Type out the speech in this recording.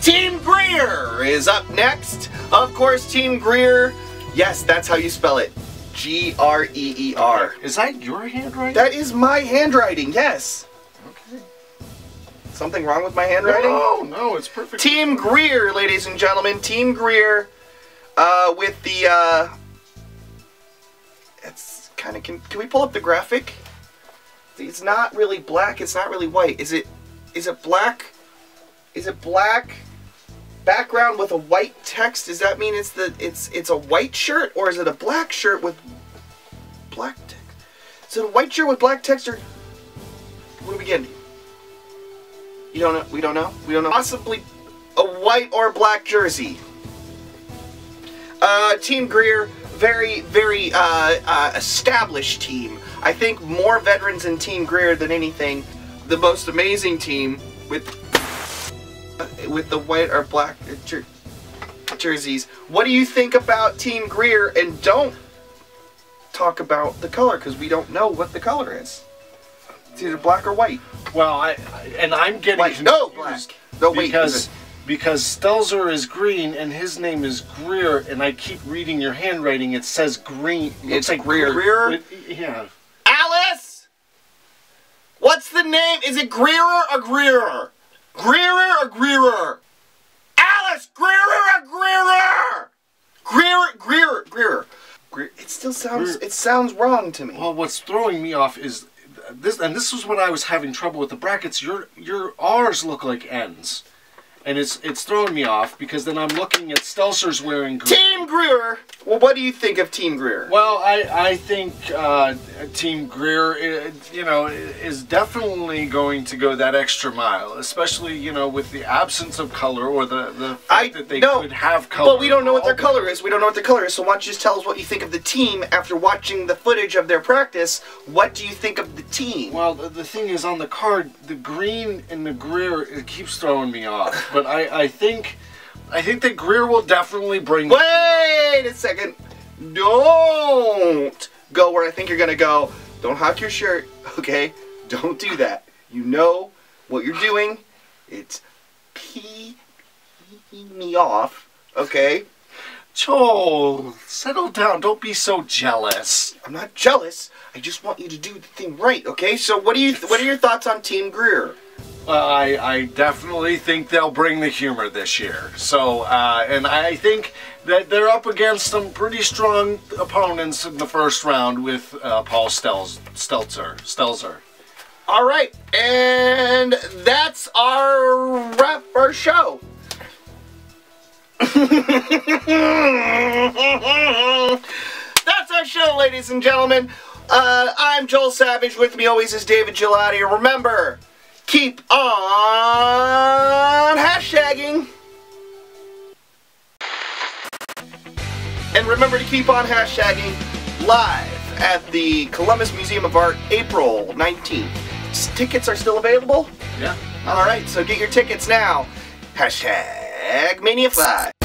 Team Greer is up next. Of course, Team Greer. Yes, that's how you spell it. G-R-E-E-R. Is that your handwriting? That is my handwriting, yes. Okay. Something wrong with my handwriting? No, it's perfect. Team Greer, ladies and gentlemen. Team Greer with the, it's kind of, can we pull up the graphic? It's not really black, it's not really white. Is it black? Is it black background with a white text? Does that mean it's a white shirt, or is it a black shirt with black text? Is it a white shirt with black text, or where do we begin? You don't know? We don't know? We don't know. Possibly a white or black jersey. Team Greer, very, very established team. I think more veterans in Team Greer than anything. The most amazing team with the white or black jerseys. What do you think about Team Greer? And don't talk about the color, because we don't know what the color is. It's either black or white. Well, I'm getting white. No, black. No, wait. Because Stelzer is green and his name is Greer, and I keep reading your handwriting. It says green. It's like Greer. Yeah. Alice, what's the name? Is it Greer or Greer? Greer or Greer? Alice, Greer or Greer? Greer. It still sounds. It sounds wrong to me. Well, what's throwing me off is this, and this was what I was having trouble with the brackets. Your R's look like N's, and it's throwing me off because then I'm looking at Stelzer's wearing green. Team Greer. Well, what do you think of Team Greer? Well, I think Team Greer, is definitely going to go that extra mile, especially, with the absence of color, or the fact that they could have color. But we don't know what their color is. We don't know what their color is. So why don't you just tell us what you think of the team after watching the footage of their practice? What do you think of the team? Well, the thing is, on the card, the green and the Greer, it keeps throwing me off. But I think that Greer will definitely bring... Wait a second. Don't go where I think you're going to go. Don't hock your shirt, okay? Don't do that. You know what you're doing. It's peeing me off, okay? Joel, settle down. Don't be so jealous. I'm not jealous. I just want you to do the thing right, okay? So what are your thoughts on Team Greer? I definitely think they'll bring the humor this year. So, and I think that they're up against some pretty strong opponents in the first round with Paul Stelzer. All right, and that's our wrap for our show. That's our show, ladies and gentlemen. I'm Joel Savage. With me always is David Gelati. Remember, keep on hashtagging. And remember to keep on hashtagging live at the Columbus Museum of Art, April 19th. Tickets are still available? Yeah. Alright, so get your tickets now. Hashtagmania5.